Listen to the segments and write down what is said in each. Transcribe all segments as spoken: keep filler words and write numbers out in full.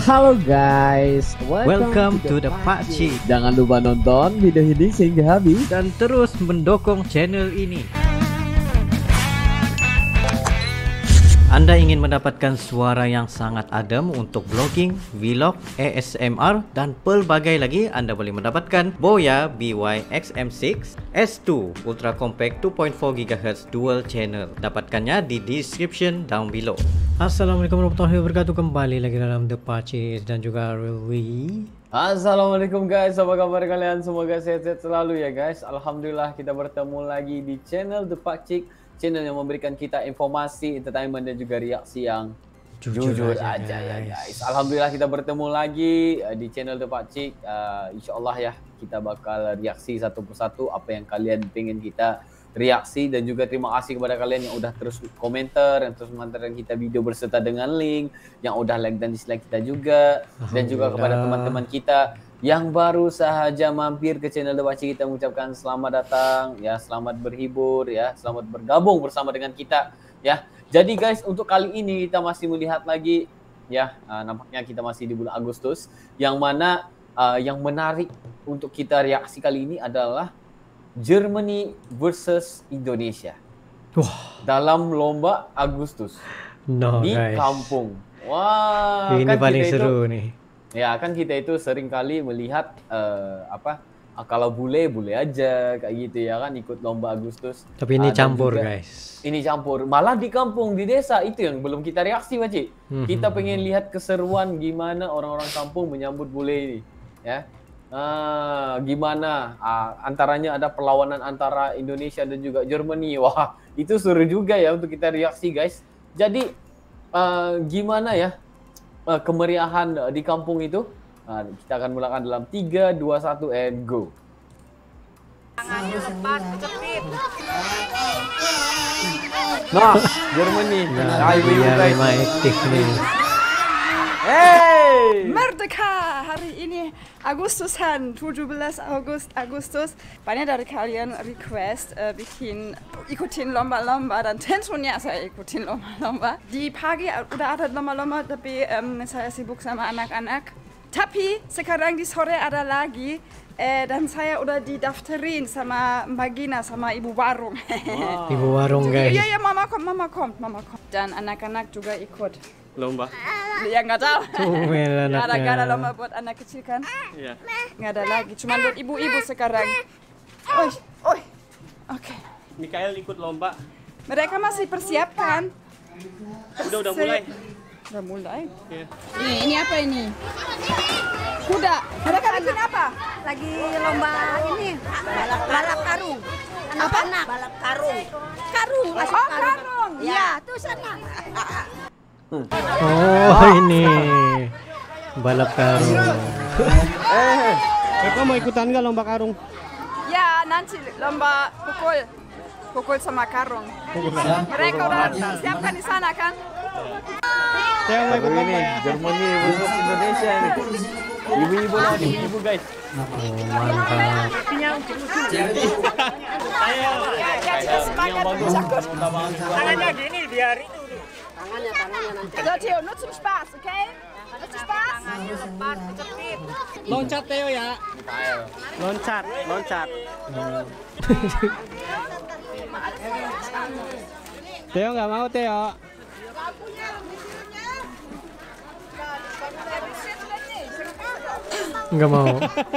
Halo guys, welcome, welcome to, to the Pak Cik. Jangan lupa nonton video ini sehingga habis dan terus mendukung channel ini. Anda ingin mendapatkan suara yang sangat adem untuk vlogging, vlog, A S M R dan pelbagai lagi, Anda boleh mendapatkan Boya B Y X M six S two Ultra Compact two point four gigahertz dual channel. Dapatkannya di description down below. Assalamualaikum warahmatullahi wabarakatuh. Kembali lagi dalam The Pak Cik dan juga Rui. Assalamualaikum guys, apa kabar kalian? Semoga sehat-sehat selalu ya guys. Alhamdulillah kita bertemu lagi di channel The Pak Cik, channel yang memberikan kita informasi, entertainment dan juga reaksi yang jujur, jujur aja, aja guys. ya guys. Alhamdulillah kita bertemu lagi uh, di channel The Pak Cik. Uh, InsyaAllah ya kita bakal reaksi satu persatu apa yang kalian pengen kita reaksi, dan juga terima kasih kepada kalian yang udah terus komentar, yang terus mengantarkan kita video berserta dengan link, yang udah like dan dislike kita juga, dan juga kepada teman-teman kita yang baru sahaja mampir ke channel The Pak Cik, kita mengucapkan selamat datang ya, selamat berhibur ya, selamat bergabung bersama dengan kita ya. Jadi guys, untuk kali ini kita masih melihat lagi ya, uh, nampaknya kita masih di bulan Agustus, yang mana uh, yang menarik untuk kita reaksi kali ini adalah Germany versus Indonesia. Wah, dalam lomba Agustus no, di guys. kampung. Wah, ini kan paling kita seru itu, nih. Ya kan kita itu sering kali melihat uh, apa kalau bule bule aja kayak gitu ya kan, ikut lomba Agustus. Tapi ini uh, campur juga, guys. Ini campur. Malah di kampung, di desa, itu yang belum kita reaksi Pak Cik. Hmm. Kita pengen lihat keseruan gimana orang-orang kampung menyambut bule ini ya. Ah, gimana ah, antaranya ada perlawanan antara Indonesia dan juga Germany. Wah, itu seru juga ya untuk kita reaksi guys. Jadi ah, gimana ya ah, kemeriahan di kampung itu. Ah, kita akan mulakan dalam tiga, dua, satu and go. Tangannya lepas, kejepit. Nah, Germany. Nah, dia memang aktif nih. Hey! Merdeka! Hari ini Agustusan, tujuh belas Agustus. Banyak dari kalian request uh, bikin ikutin lomba-lomba, dan tentunya saya ikutin lomba-lomba. Di pagi udah ada lomba-lomba, tapi um, saya sibuk sama anak-anak. Tapi sekarang di sore ada lagi, eh, dan saya udah didaftarin sama Mbak Gina, sama Ibu Warung. Wow. Ibu Warung guys. Iya, iya, mama kom, mama kom, mama kom. Dan anak-anak juga ikut Lomba. Ya nggak tahu. Nggak ada nggak ada lomba buat anak kecil kan? Iya. Nggak ada lagi. Cuma buat ibu-ibu sekarang. Oi, oi. Oke. Okay. Mikael ikut lomba. Mereka masih persiapkan. Udah udah mulai. Udah mulai. Yeah. Ini ini apa ini? Kuda. Mereka bikin apa? Lagi lomba ini balap balap karung. Anak-anak balap karung. Karung. Oh, karung. Ya, tuh sana. Oh, ini balap karung. Eh, Eko mau ikutan nggak lomba karung? Ya, nanti lomba pukul, pukul sama karung. Mereka udah siapkan di sana kan? Saya mau ikutan ini Germany versus Indonesia nih. Ibu-ibu lah, ibu-ibu guys. Oh, mantap. Yang bagus. Tangannya gini biar itu. Tangannya tangannya nanti. So, Theo, nur zum Spaß, okay? Nur zum Spaß. Tangannya lepas kejepit. Loncat Theo ya. Loncat, loncat. Theo nggak mau Theo. Nggak mau.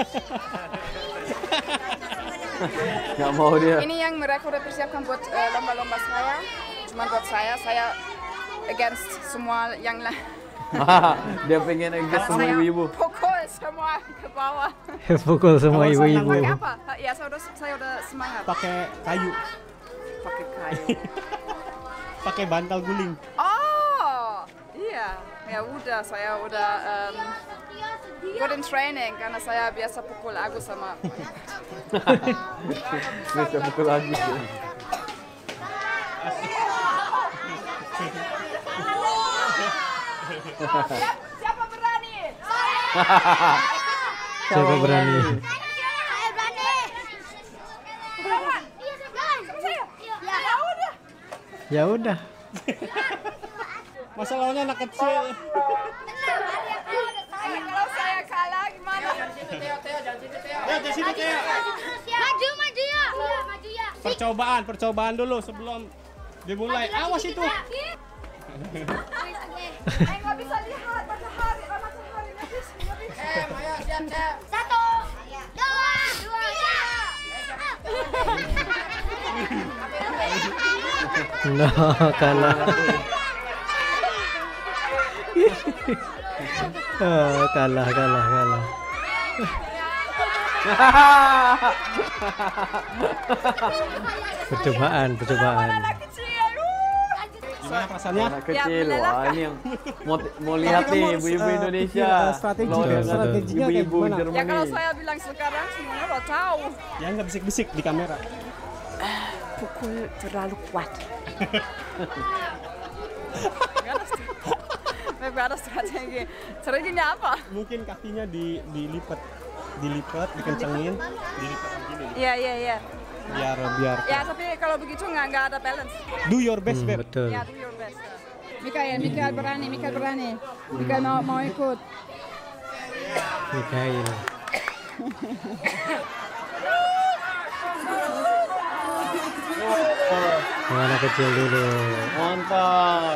Nggak mau dia. Ini yang mereka udah persiapkan buat uh, lomba-lomba saya. Cuma buat saya, saya against semua yang lain. Dia pengen against semua ibu-ibu. Pukul semua ke bawah. Pukul semua ibu-ibu. Pakai apa? Ya, saya udah, saya udah semangat. Pakai kayu. Pakai kayu. Pakai bantal guling. Oh, iya. Ya udah, saya udah um, good in training karena saya biasa pukul Agus sama. Biasa pukul Agus. Ya. Siapa, siapa berani? Siapa berani? Saya berani. Kawan? Iya, saya berani. Sama saya? Ya udah. Ya udah. Masalahnya anak kecil. Tenang, ada yang ada Maju, maju ya. Maju ya. Percobaan, percobaan dulu sebelum dimulai. Awas itu. Eh, nggak bisa lihat matahari, oh, matahari nggak bisa, nggak bisa. Eh, Maya, siap, siap. Satu, dua, dua, tiga. Nah, kalah. Ah, kalah, kalah, kalah. Percobaan, percobaan. Gimana perasaannya? Anak kecil, wah ini yang mau, mau lihat nih ibu-ibu Indonesia. strategi, Lawan strateginya kayak ibu-ibu gimana? Jerman. Ya kalau saya bilang sekarang semuanya udah tahu. Ya nggak bisik-bisik di kamera. Pukul terlalu kuat. Nggak ada strategi. Strateginya apa? Mungkin kakinya di dilipat, dilipat, dikencengin, dilipat begini. Iya, iya, iya. Biar biar. Ya, tapi kalau begitu nggak nggak ada balance. Do your best, Hmm, Beb. betul. Ya, do your best. Mikael, Mikael berani, Mikael berani. Mikael mau mau ikut. Mikael. Mana kecil dulu. Mantap.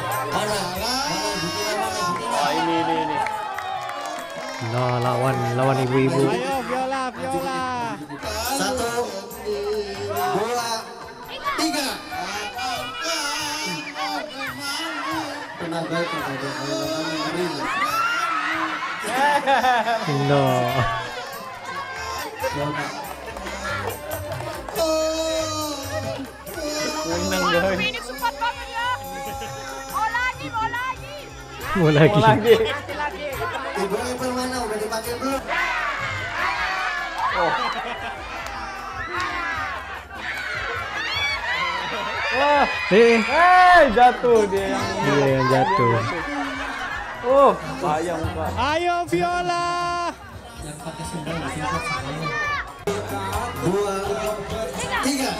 Wah ini ini ini. Nah, lawan lawan ibu-ibu. Ayo, Viola, Viola. Satu, dua, tiga. Tenaga kepada No. Menang guys. Ini cepat banget ya. Mau lagi, mau lagi. Mau lagi. Mau lagi. Lagi lagi. Ibu yang mana udah dipakai belum? Oh. Wah, Eh, eh jatuh dia yang dia yang jatuh. Oh, sayang Pak. Ayo, Viola. Dua, tiga.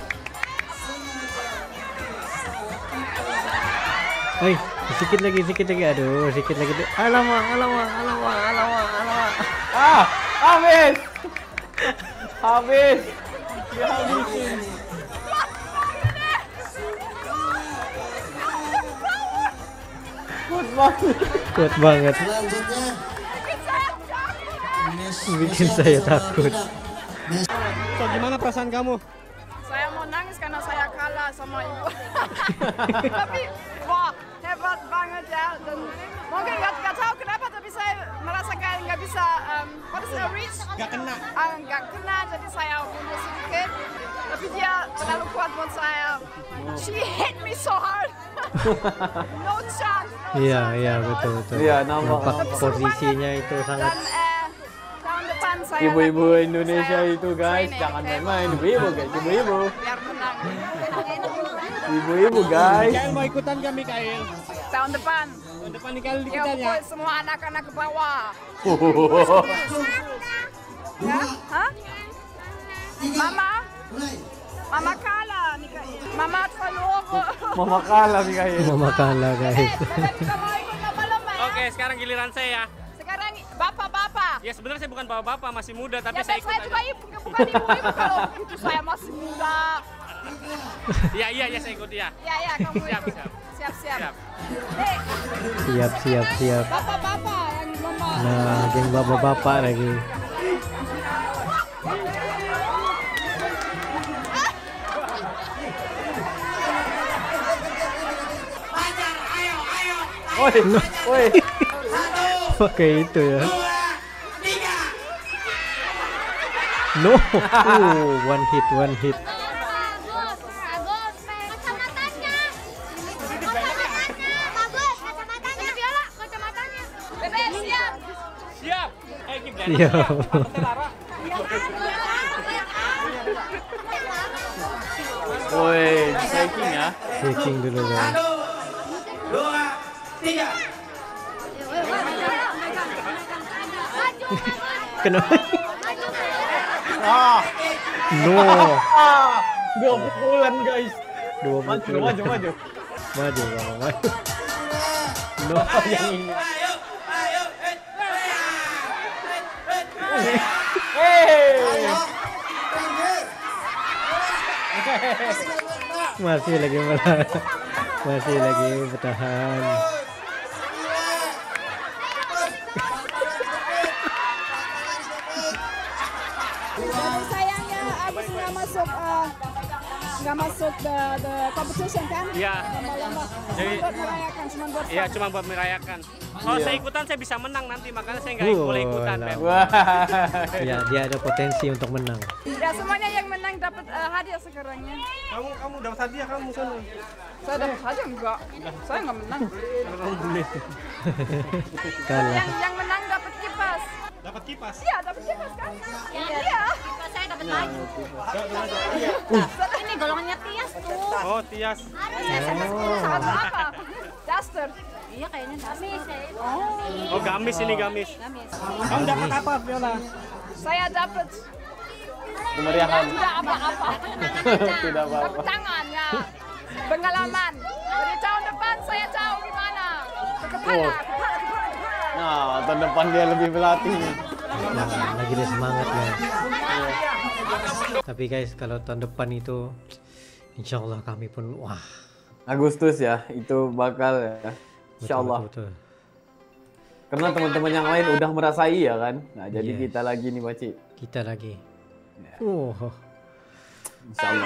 Hei, sedikit lagi, sedikit lagi. Aduh, sedikit lagi. Alamak, alamak, alamak, alamak, alamak. Ah, habis. Habis. Dia habisin. Kuat banget. Kuat banget. Selanjutnya Bikin saya takut. So, gimana perasaan kamu? Saya mau nangis karena saya kalah sama ibu. Tapi wah hebat banget ya. Dan mungkin nggak nggak tahu kenapa tapi saya merasa kayak nggak bisa um, what is it, reach? Gak kena. Ah, nggak kena jadi saya mundur sedikit. Tapi dia terlalu kuat buat saya. She hit me so hard. No chance. No Iya, chance iya at all. betul betul. Iya, nampak, Nampak nampak. posisinya itu sangat. Dan eh, tahun depan saya Ibu-ibu lagi- Indonesia saya itu guys, training, jangan oke? main-main. Ibu-ibu guys, ibu-ibu. Biar menang. Ibu-ibu guys. Mikael mau ikutan gak, Mikael? Tahun depan. Tahun depan Mikael Ya ikutan ya? pokoknya semua anak-anak ke bawah. Ya? Hah? Mama? Mama kalah nih Kak. Mama terlalu. Mama kalah nih guys. Mama kalah guys. Kita mau ikut lomba-lomba ya? Oke, sekarang giliran saya. Sekarang bapak-bapak. Ya sebenarnya saya bukan bapak-bapak, masih muda, tapi Ya saya dan ikut saya aja. juga ibu, bukan ibu-ibu kalau begitu saya masih muda. Iya, iya, ya saya ikut ya. Ya ya kamu Siap, ikut. siap. Siap-siap. Siap. Eh, Siap, siap, siap. bapak-bapak yang lomba. Nah, geng bapak-bapak lagi. Woi, woi. Pakai itu ya. No. Oh, one hit, one hit. Bagus, bagus. Kacamatanya. Kacamatanya. Bagus, kacamatanya. Ini Viola, kacamatanya. Bebe siap. Siap. Eh, gimana? Iya. Woi, shaking ya. Shaking dulu guys. Dua, tiga. Kenapa? Ah, No. ah, dua pukulan guys. Dua Maju, pukul. maju, maju. Maju, Bang, maju. No, yang ini. Hey. Masih lagi melawan. Masih lagi bertahan. Jadi sayangnya Agus nggak masuk uh, nggak masuk the, the competition kan? Iya. Lomba-lomba. Jadi- Cuma buat merayakan, cuma buat Iya, fun. cuma buat merayakan. Kalau Iya. saya ikutan saya bisa menang nanti, makanya saya nggak Uh, boleh ikutan, lah. Beb. Wah. Ya, dia ada potensi untuk menang. Ya semuanya yang menang dapat uh, hadiah sekarangnya. Kamu kamu dapat hadiah kamu sana. Saya dapat hadiah enggak? Saya nggak menang. Kamu boleh. Kalah. Yang yang menang dapat kipas. Dapat kipas. Iya dapat kipas kan? Iya. Saya dapat lagi. Ini golongannya Tias tuh. Oh, Tias. Satu apa? Duster. Iya kayaknya gamis. Oh, gamis ini gamis. Gamis. Kamu dapat apa, Viola? Saya dapat Kemeriahan. tidak apa-apa. Tidak apa-apa. Dapat tangan ya. Pengalaman. Dari tahun depan saya tahu gimana. Ke kepala, Oh. kepala, kepala, kepala. Nah, tahun depan dia lebih berlatih. Nah, lagi dia semangat guys. Tapi guys, kalau tahun depan itu insya Allah kami pun wah. Agustus ya, itu bakal ya. Insya Allah. Betul, betul. Karena teman-teman yang lain udah merasai ya kan. Nah, jadi Yes. kita lagi nih, Baci. Kita lagi. Ya. Oh, Insya Allah.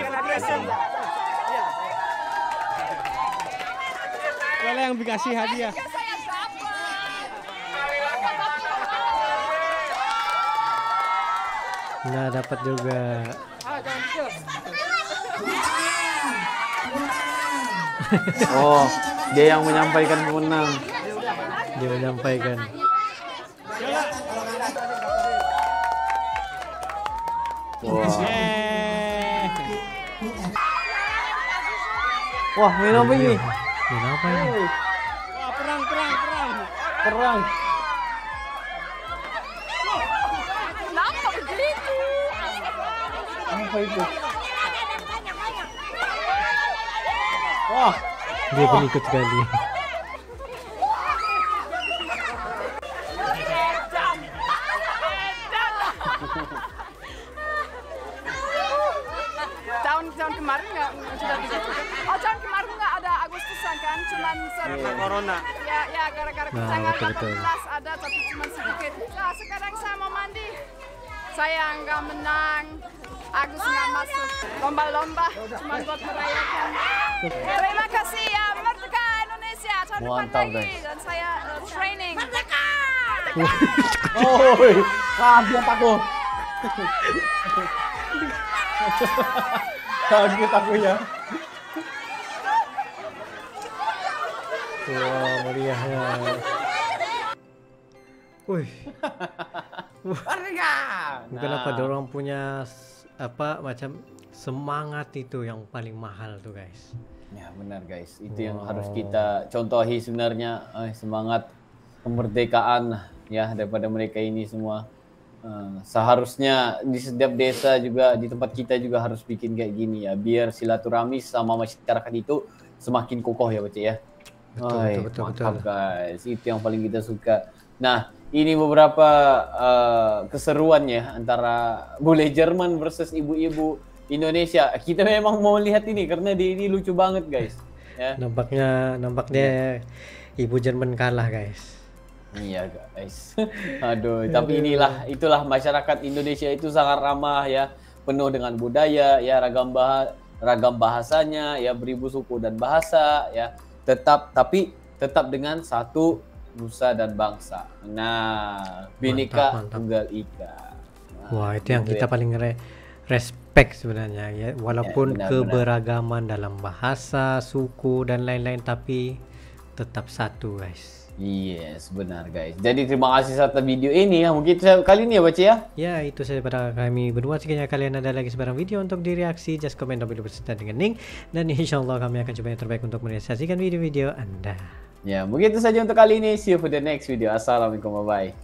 Viola yang dikasih hadiah. Saya dapat. nah dapat juga. Ah, jangan gitu. Oh, dia yang menyampaikan pemenang. Dia menyampaikan. Wah, Eh. Wah main apa ini? Ini apa ini? Wah, perang perang perang. Perang. Kenapa begitu? Apa itu? Wah, Dia pun ikut sekali. tahun tahun kemarin nggak sudah tidak. Oh tahun kemarin nggak ada Agustusan kan, cuman Karena sedikit. corona. Ya ya gara-gara Nah, tanggal betul, betul. delapan belas ada tapi cuma sedikit. Nah sekarang saya mau mandi. Saya nggak menang. Agus nggak masuk lomba-lomba, cuma buat merayakan. Terima kasih ya Merdeka Indonesia tahun depan Mantap, lagi guys. dan saya uh, training. Merdeka. oi, kaget aku. Kaget aku ya. Wah, meriahnya. Wih, Merdeka. bukan apa dorong punya s- apa macam semangat itu yang paling mahal tuh guys. Ya benar guys, itu yang Wow. harus kita contohi sebenarnya, eh, semangat kemerdekaan ya daripada mereka ini semua. Eh, seharusnya di setiap desa juga di tempat kita juga harus bikin kayak gini ya, biar silaturahmi sama masyarakat itu semakin kokoh ya Baca ya. Betul, Oi, betul, betul, mantap betul. guys, itu yang paling kita suka. Nah ini beberapa eh, keseruan ya antara bule Jerman versus ibu-ibu Indonesia. Kita memang mau lihat ini karena dia ini lucu banget guys. Ya. Nampaknya nampaknya ibu Jerman kalah guys. Iya guys. Aduh, tapi inilah itulah masyarakat Indonesia itu sangat ramah ya, penuh dengan budaya ya, ragam bah ragam bahasanya ya, beribu suku dan bahasa ya. Tetap tapi tetap dengan satu nusa dan bangsa. Nah, Bhinneka Mantap, mantap. Tunggal Ika. Nah, Wah, itu yang gitu kita ya. paling re- respect sebenarnya ya, walaupun benar, keberagaman dalam bahasa, suku dan lain-lain tapi tetap satu guys. Yes, benar guys. Jadi terima kasih atas video ini ya. Mungkin saya- kali ini ya Baca ya. Ya, itu saja pada kami berdua. Sekiranya kalian ada lagi sebarang video untuk direaksi, just komen down below berserta dengan link. Dan insya Allah kami akan coba yang terbaik untuk merealisasikan video-video Anda. Ya, begitu saja untuk kali ini. See you for the next video. Assalamualaikum, bye-bye.